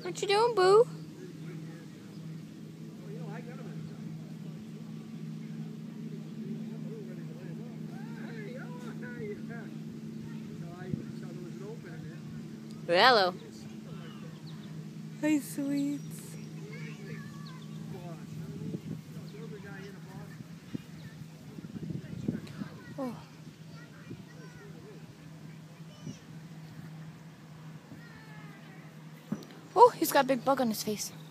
What you doing, Boo? Hello. Hi, sweets. Oh. Oh, he's got a big bug on his face.